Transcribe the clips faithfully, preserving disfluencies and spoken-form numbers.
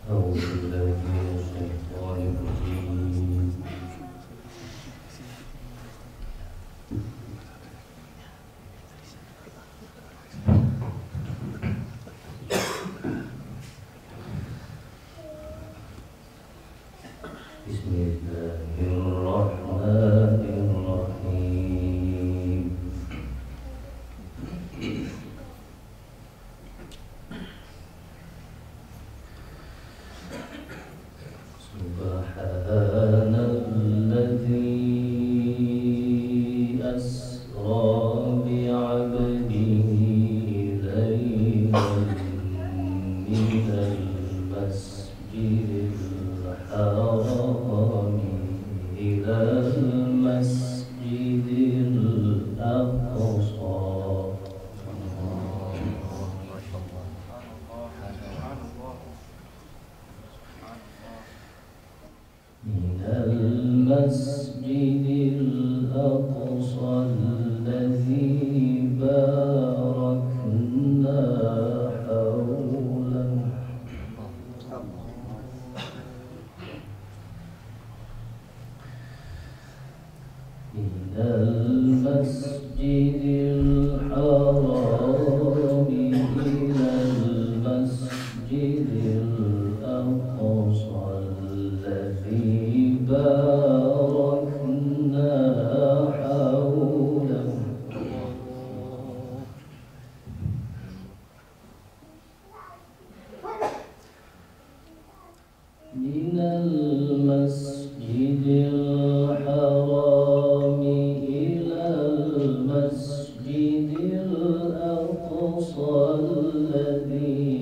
أعوذ بالله من الشيطان الرجيم. بسم الله الرحمن الرحيم. سبحان الذي أسرى بعبده ليلا من المسجد الحرام إلى المسجد الأقصى من المسجد الأقصى الذي باركنا حوله من المسجد الحرام إلى المسجد الأقصى الذي باركنا حوله من المسجد الحرام إلى المسجد الأقصى الذي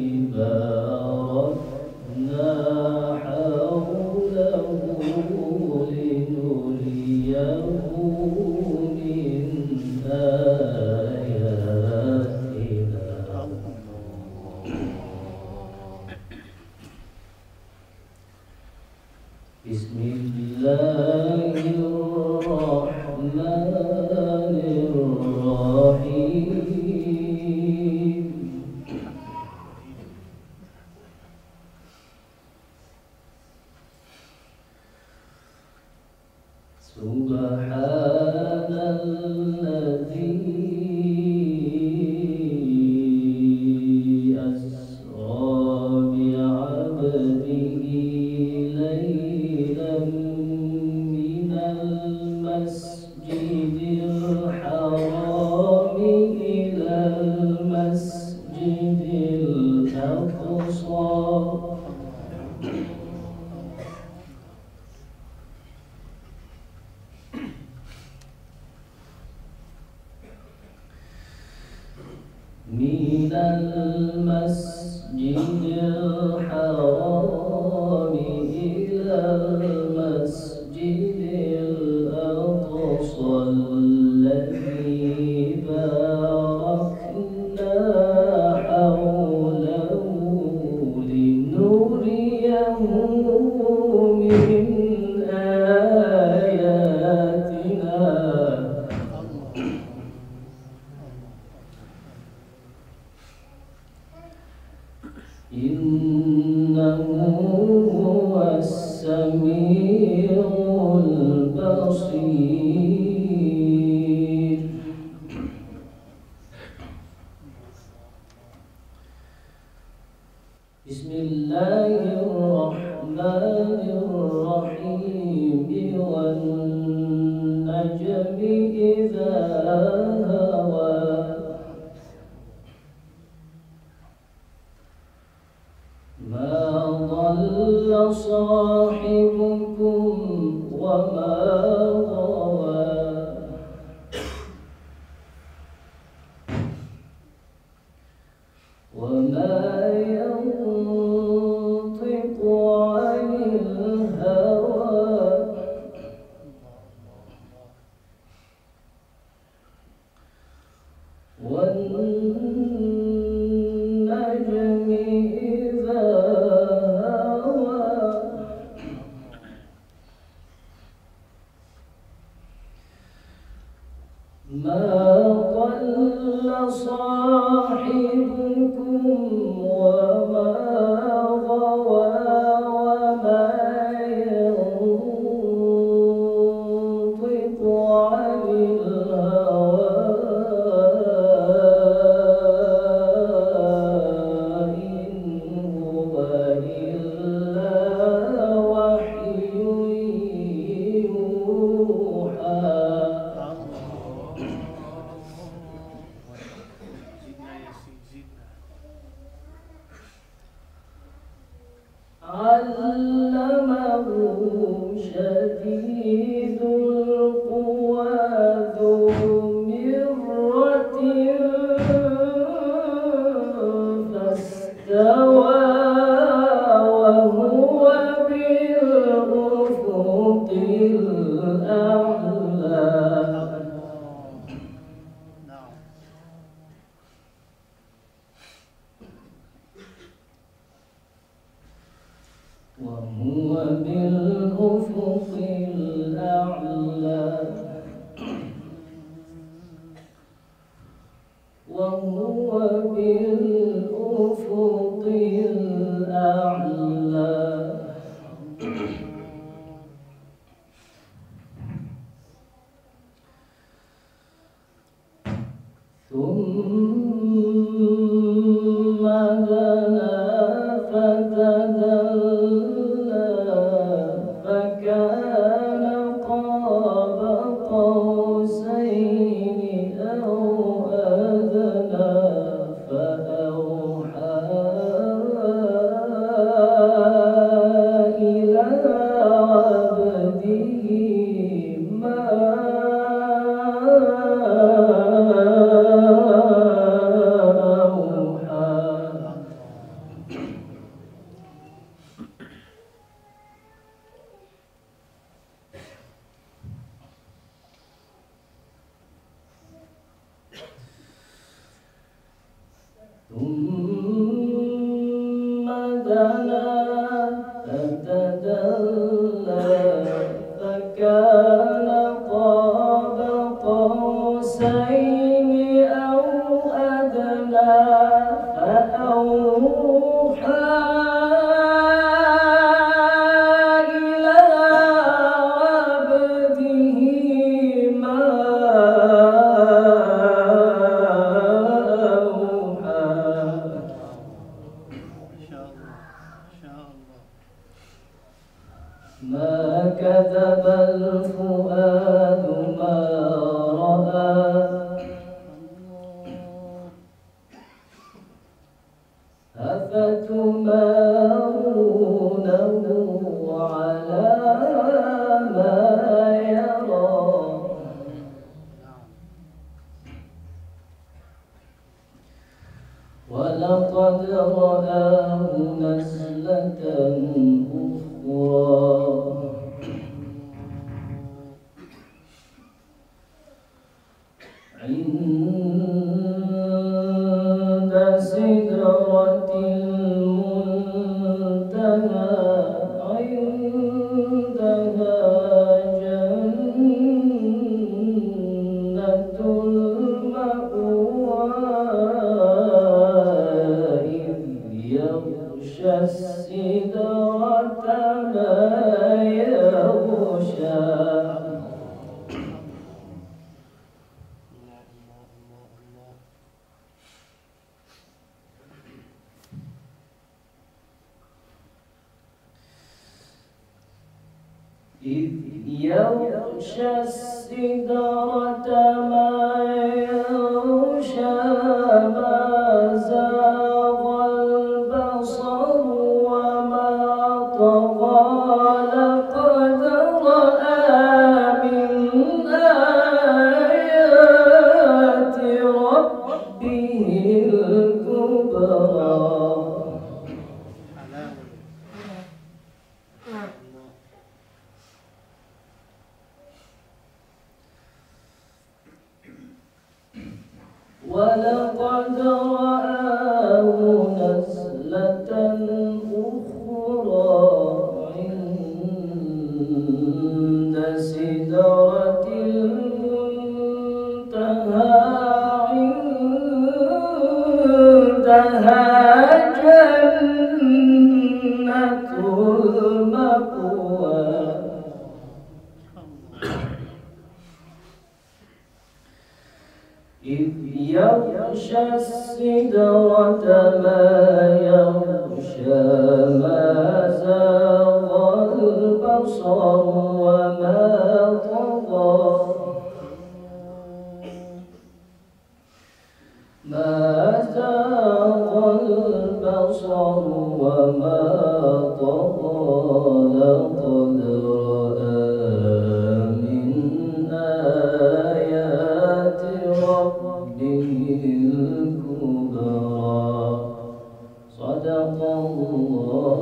باركنا حوله لنريه من آياتنا. بسم الله الرحمن الرحيم. سبحان الذي أسرى بعبده ليلا من المسجد الحرام إلى المسجد الأقصى من المسجد الحرام إلى المسجد الأقصى الذي باركنا حوله لنريه من آياتنا. إنه هو السميع البصير. بسم الله الرحمن الرحيم. والنجم إذا هوى ما ضل صاحبكم وما غوى وما ينطق عن الهوى والنجم إذا هوى علمه شديد القوى ذو مرة فاستوى وهو بالأفق الأعلى وهو بالأفق الأعلى وهو بالأفق الأعلى ثم دنا فتدلى فكان قاب قوسين أو أدنى فأوحى إلى عبده ما ثم دنا فتدلى فكان قاب قوسين أو أدنى فأوحى إلى عبده ما ما كذب الفؤاد ما رأى أفتمارونه على ما يرى ولقد رآه نزلة أخرى عند سدرة المنتهى عندها جنة المأوى إذ يغشى السدرة ما يغشى إذ يغشى السدرة ما يغشى ما زاغ البصر وما طغى لقد رأى من آيات ربه الكبرى ولقد رآه نزلة أخرى عند سدرة المنتهى عندها جنة المأوى إذ يغشى السدرة ما يغشى ما زاغ البصر وما طغى ما زاغ البصر وما طغى لقد رأى من آيات ربه الكبرى. صدق الله